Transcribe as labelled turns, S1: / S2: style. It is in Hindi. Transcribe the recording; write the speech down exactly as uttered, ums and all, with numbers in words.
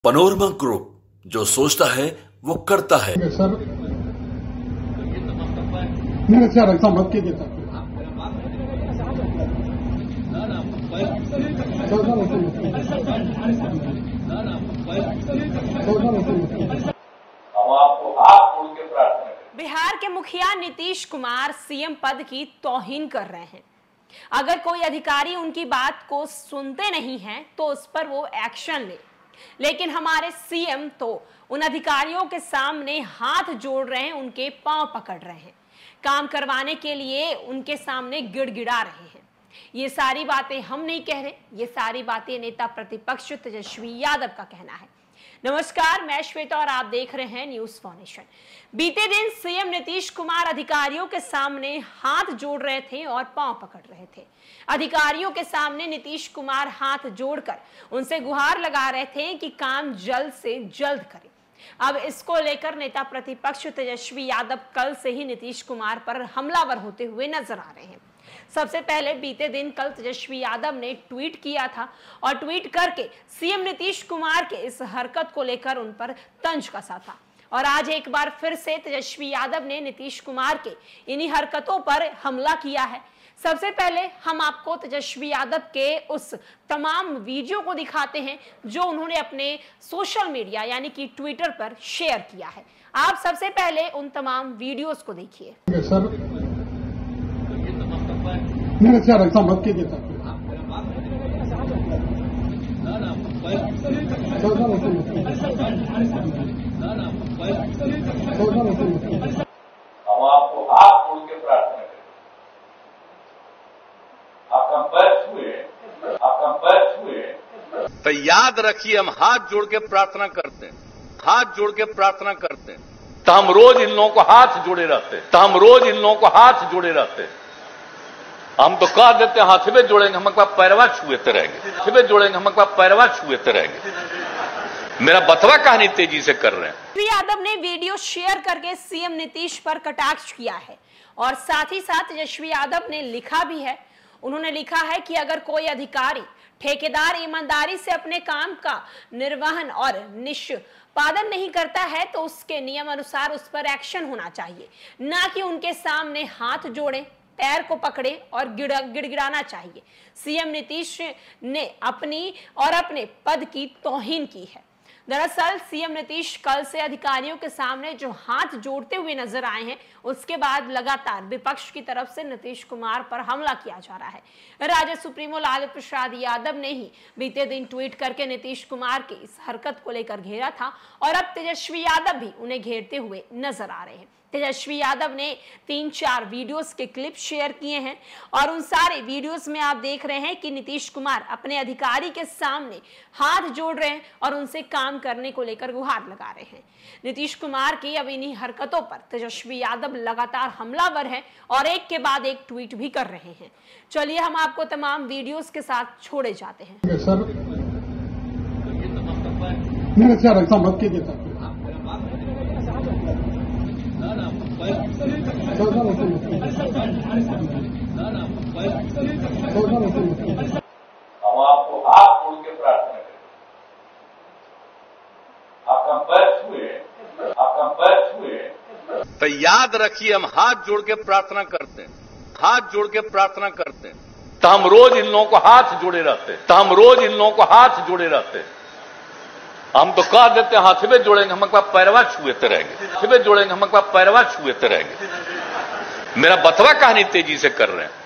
S1: पनोरमा ग्रुप, जो सोचता है वो करता है।
S2: सर मेरे सर ऐसा मत कीजिए सर।
S3: बिहार के मुखिया नीतीश कुमार सीएम पद की तौहीन कर रहे हैं। अगर कोई अधिकारी उनकी बात को सुनते नहीं हैं तो उस पर वो एक्शन ले, लेकिन हमारे सीएम तो उन अधिकारियों के सामने हाथ जोड़ रहे हैं, उनके पांव पकड़ रहे हैं, काम करवाने के लिए उनके सामने गिड़गिड़ा रहे हैं। ये सारी बातें हम नहीं कह रहे, ये सारी बातें नेता प्रतिपक्ष तेजस्वी यादव का कहना है। नमस्कार, मैं श्वेता और आप देख रहे हैं न्यूज फाउंडेशन। बीते दिन सीएम नीतीश कुमार अधिकारियों के सामने हाथ जोड़ रहे थे और पांव पकड़ रहे थे। अधिकारियों के सामने नीतीश कुमार हाथ जोड़कर उनसे गुहार लगा रहे थे कि काम जल्द से जल्द करें। अब इसको लेकर नेता प्रतिपक्ष तेजस्वी यादव कल से ही नीतीश कुमार पर हमलावर होते हुए नजर आ रहे हैं। सबसे पहले बीते दिन कल तेजस्वी यादव ने ट्वीट किया था और ट्वीट करके सीएम नीतीश कुमार के इस हरकत को लेकर उन पर तंज कसा था। और आज एक बार फिर से तेजस्वी यादव ने नीतीश कुमार के इन्हीं हरकतों पर हमला किया है। सबसे पहले हम आपको तेजस्वी यादव के उस तमाम वीडियो को दिखाते हैं जो उन्होंने अपने सोशल मीडिया यानी कि ट्विटर पर शेयर किया है। आप सबसे पहले उन तमाम वीडियोस को देखिए।
S2: मेरे सर ऐसा मत कीजिए सर।
S4: हम आपको हाथ जोड़ के प्रार्थना करें। आपका पैर छुए, आपका पैर छुए।
S5: तो याद रखिए, हम हाथ जोड़ के प्रार्थना करते हैं, हाथ जोड़ के प्रार्थना करते हैं। तो हम रोज इन लोगों को हाथ जोड़े रहते हैं, तो हम रोज इन लोगों को हाथ जोड़े रहते हैं। हम तो कह देते हैं हाथ में जोड़ेंगे, हम अपना पैरवा छुएते रहेंगे, हाथ में जोड़ेंगे, हम अपना पैरवा छुएते रहेंगे। मेरा बतवा कहानी तेजी से कर रहे हैं।
S3: तेजस्वी यादव ने वीडियो शेयर करके सीएम नीतीश पर कटाक्ष किया है और साथ ही साथ तेजस्वी यादव ने लिखा भी है। उन्होंने लिखा है कि अगर कोई अधिकारी ठेकेदार ईमानदारी से अपने काम का निर्वहन और निष्पादन नहीं करता है तो उसके नियम अनुसार उस पर एक्शन होना चाहिए, ना कि उनके सामने हाथ जोड़े, पैर को पकड़े और गिड़ गिड़गिड़ाना चाहिए। सीएम नीतीश ने अपनी और अपने पद की तौहीन की है। दरअसल सीएम नीतीश कल से अधिकारियों के सामने जो हाथ जोड़ते हुए नजर आए हैं, उसके बाद लगातार विपक्ष की तरफ से नीतीश कुमार पर हमला किया जा रहा है। राजद सुप्रीमो लालू प्रसाद यादव ने ही बीते दिन ट्वीट करके नीतीश कुमार की इस हरकत को लेकर घेरा था और अब तेजस्वी यादव भी उन्हें घेरते हुए नजर आ रहे हैं। तेजस्वी यादव ने तीन चार वीडियोस के क्लिप शेयर किए हैं और उन सारे वीडियोस में आप देख रहे हैं कि नीतीश कुमार अपने अधिकारी के सामने हाथ जोड़ रहे हैं और उनसे काम करने को लेकर गुहार लगा रहे हैं। नीतीश कुमार की अब इन्हीं हरकतों पर तेजस्वी यादव लगातार हमलावर हैं और एक के बाद एक ट्वीट भी कर रहे हैं। चलिए हम आपको तमाम वीडियोस के साथ छोड़े जाते हैं।
S2: सर मेरे सर ऐसा मत कीजिए सर।
S4: हम आपको हाथ जोड़ के प्रार्थना करें। आपका पैर छुए, आपका पैर छुए।
S5: तो याद रखिए, हम हाथ जोड़ के प्रार्थना करते हैं, हाथ जोड़ के प्रार्थना करते हैं। तो हम रोज इन लोगों को हाथ जोड़े रहते हैं, तो हम रोज इन लोगों को हाथ जोड़े रहते हैं। हम तो कह देते हैं हाथ में जोड़ेंगे, हम अपना पैरवा छुएते रहेंगे, हाथ में जोड़ेंगे, हम अपना पैरवा छुएते रहेंगे। मेरा बतवा कहानी तेजी से कर रहे हैं।